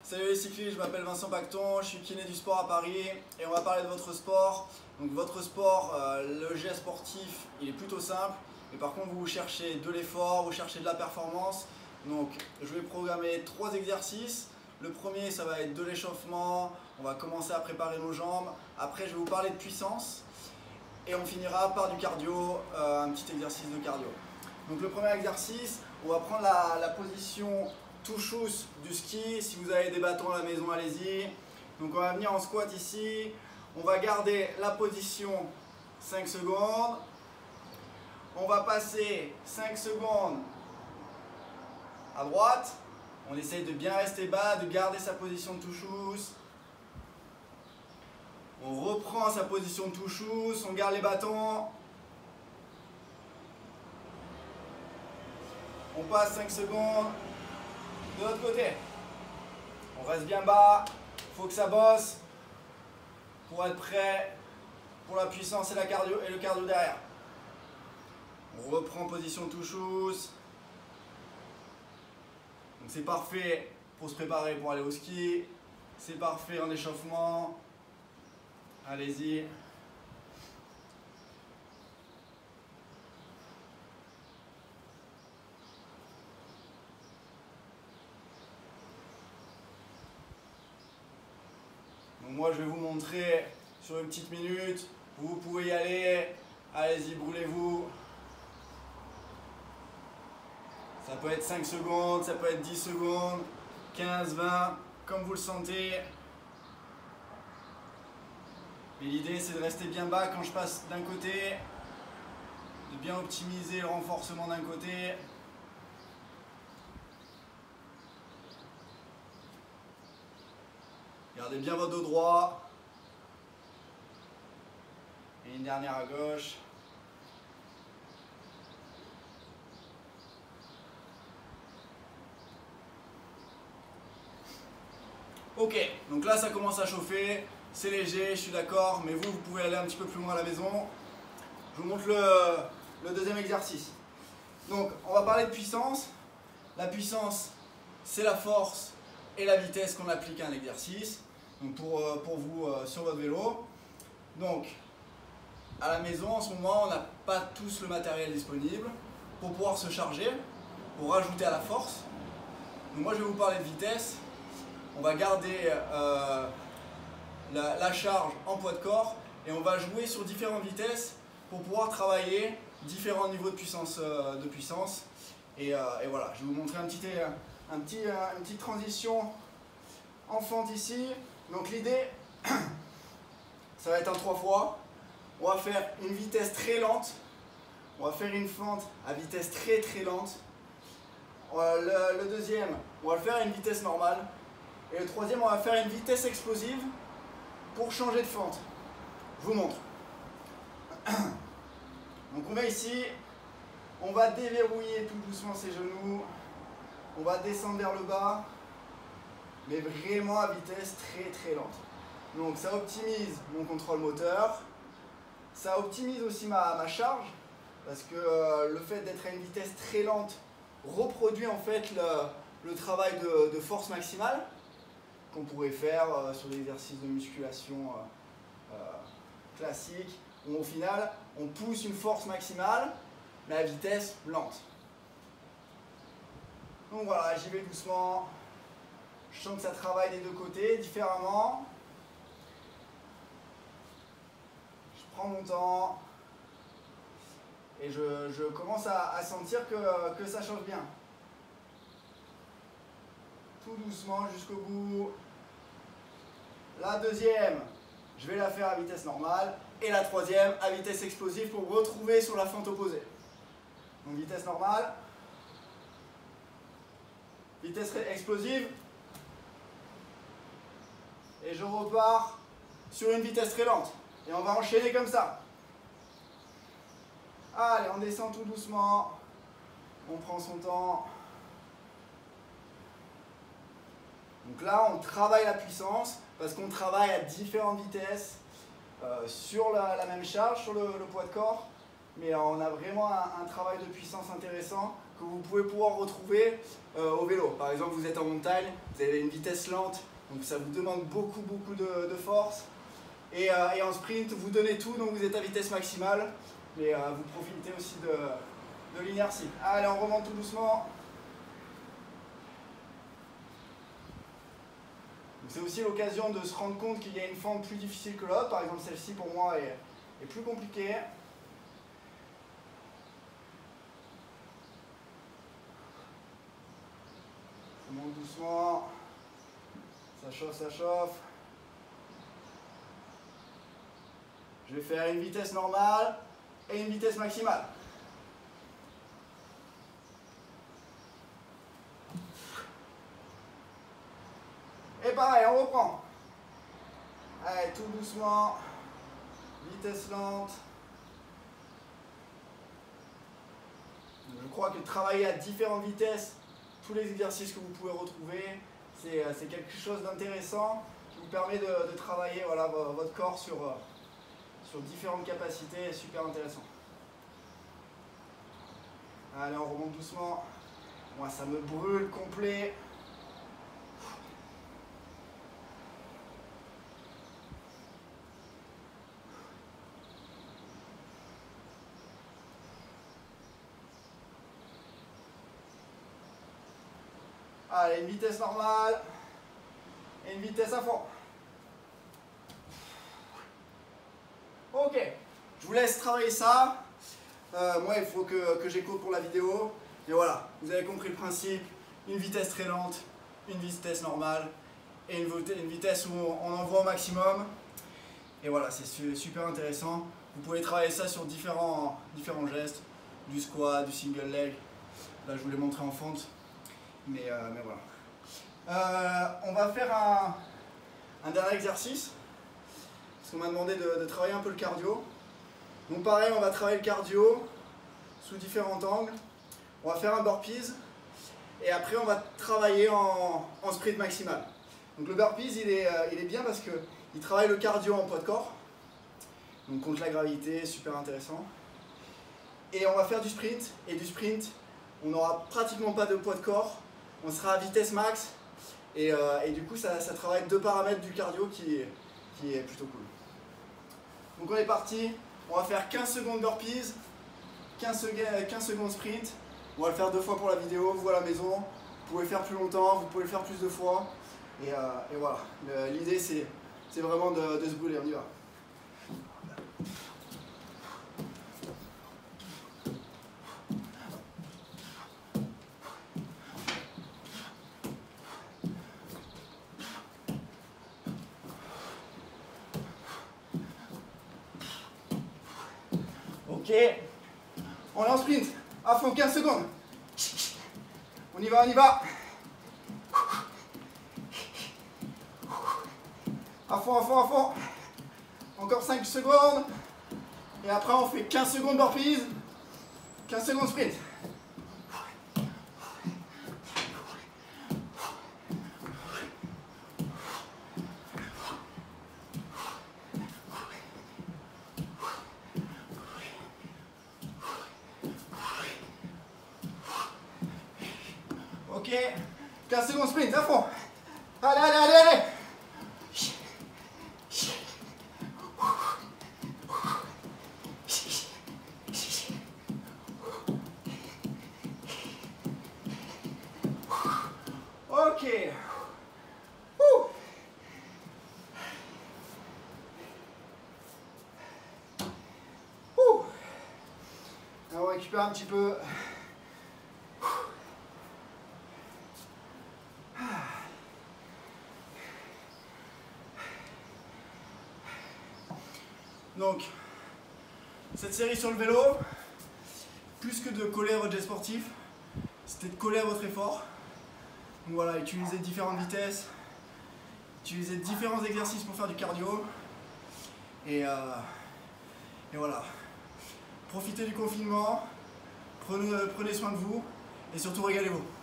Salut les cyclistes, je m'appelle Vincent Pacton, je suis kiné du sport à Paris et on va parler de votre sport. Donc votre sport, le geste sportif, il est plutôt simple, mais par contre vous cherchez de l'effort, vous cherchez de la performance. Donc je vais programmer 3 exercices. Le premier, ça va être de l'échauffement, on va commencer à préparer nos jambes. Après je vais vous parler de puissance et on finira par du cardio, un petit exercice de cardio. Donc le premier exercice, on va prendre la position touchous du ski. Si vous avez des bâtons à la maison, allez-y. Donc on va venir en squat ici. On va garder la position 5 secondes. On va passer 5 secondes à droite. On essaye de bien rester bas, de garder sa position de touchous. On reprend sa position de touchous, on garde les bâtons. On passe 5 secondes. De l'autre côté, on reste bien bas, il faut que ça bosse pour être prêt pour la puissance et le cardio derrière. On reprend position touchous. Donc c'est parfait pour se préparer pour aller au ski, c'est parfait en échauffement. Allez-y. Donc moi je vais vous montrer sur une petite minute, vous pouvez y aller, allez-y, brûlez-vous. Ça peut être 5 secondes, ça peut être 10 secondes, 15, 20, comme vous le sentez. Mais l'idée c'est de rester bien bas quand je passe d'un côté, de bien optimiser le renforcement d'un côté. Gardez bien votre dos droit. Et une dernière à gauche. Ok, donc là ça commence à chauffer. C'est léger, je suis d'accord, mais vous pouvez aller un petit peu plus loin à la maison. Je vous montre le deuxième exercice. Donc on va parler de puissance. La puissance, c'est la force et la vitesse qu'on applique à un exercice. Donc pour vous sur votre vélo. Donc à la maison en ce moment on n'a pas tous le matériel disponible pour pouvoir se charger, pour rajouter à la force. Donc moi je vais vous parler de vitesse. On va garder la charge en poids de corps et on va jouer sur différentes vitesses pour pouvoir travailler différents niveaux de puissance. Et voilà, je vais vous montrer une petite transition en fente ici. Donc l'idée, ça va être en 3 fois. On va faire une vitesse très lente. On va faire une fente à vitesse très très lente. Le deuxième, on va le faire à une vitesse normale. Et le troisième, on va faire une vitesse explosive pour changer de fente. Je vous montre. Donc on va ici, on va déverrouiller tout doucement ses genoux. On va descendre vers le bas, mais vraiment à vitesse très très lente. Donc ça optimise mon contrôle moteur, ça optimise aussi ma charge, parce que le fait d'être à une vitesse très lente reproduit en fait le travail de force maximale qu'on pourrait faire sur l'exercice de musculation classique, où au final on pousse une force maximale, mais à vitesse lente. Donc voilà, j'y vais doucement. Je sens que ça travaille des deux côtés, différemment. Je prends mon temps. Et je commence à sentir que ça chauffe bien. Tout doucement jusqu'au bout. La deuxième, je vais la faire à vitesse normale. Et la troisième, à vitesse explosive pour retrouver sur la fente opposée. Donc vitesse normale. Vitesse explosive. Et je repars sur une vitesse très lente. Et on va enchaîner comme ça. Allez, on descend tout doucement. On prend son temps. Donc là, on travaille la puissance parce qu'on travaille à différentes vitesses sur la même charge, sur le poids de corps. Mais on a vraiment un travail de puissance intéressant que vous pouvez pouvoir retrouver au vélo. Par exemple, vous êtes en montagne, vous avez une vitesse lente, donc ça vous demande beaucoup de force. Et en sprint, vous donnez tout, donc vous êtes à vitesse maximale, mais vous profitez aussi de l'inertie. Allez, on remonte tout doucement. C'est aussi l'occasion de se rendre compte qu'il y a une fente plus difficile que l'autre. Par exemple, celle-ci pour moi est plus compliquée. Je monte doucement. Ça chauffe, ça chauffe. Je vais faire une vitesse normale et une vitesse maximale. Et pareil, on reprend. Allez, tout doucement. Vitesse lente. Je crois que travailler à différentes vitesses, tous les exercices que vous pouvez retrouver, c'est quelque chose d'intéressant qui vous permet de travailler voilà, votre corps sur différentes capacités, super intéressant. Allez, on remonte doucement. Moi, ça me brûle complet. Allez, une vitesse normale et une vitesse à fond. Ok, je vous laisse travailler ça. Moi, il faut que j'écoute pour la vidéo. Et voilà, vous avez compris le principe. Une vitesse très lente, une vitesse normale et une vitesse où on envoie au maximum. Et voilà, c'est super intéressant. Vous pouvez travailler ça sur différents gestes, du squat, du single leg. Là, je vous l'ai montré en fonte. Mais voilà. On va faire un dernier exercice. Parce qu'on m'a demandé de travailler un peu le cardio. Donc pareil, on va travailler le cardio sous différents angles. On va faire un burpees. Et après, on va travailler en sprint maximal. Donc le burpees, il est bien parce qu'il travaille le cardio en poids de corps. Donc contre la gravité, super intéressant. Et on va faire du sprint. Et du sprint, on n'aura pratiquement pas de poids de corps. On sera à vitesse max. Et du coup, ça travaille deux paramètres du cardio qui est plutôt cool. Donc on est parti. On va faire 15 secondes burpees, 15 secondes sprint. On va le faire 2 fois pour la vidéo, vous à la maison. Vous pouvez faire plus longtemps, vous pouvez le faire plus de fois. Et voilà, l'idée c'est vraiment de se brûler, on y va. Ok, on est en sprint, à fond, 15 secondes. On y va, on y va. À fond, à fond, à fond. Encore 5 secondes. Et après on fait 15 secondes burpees, 15 secondes sprint. Ok, 15 secondes sprint, à fond. Allez, allez, allez, allez. Ok. Alors, on récupère un petit peu. Donc, cette série sur le vélo, plus que de coller à votre jet sportif, c'était de coller à votre effort. Donc voilà, utilisez différentes vitesses, utilisez différents exercices pour faire du cardio. Et voilà. Profitez du confinement, prenez soin de vous et surtout régalez-vous.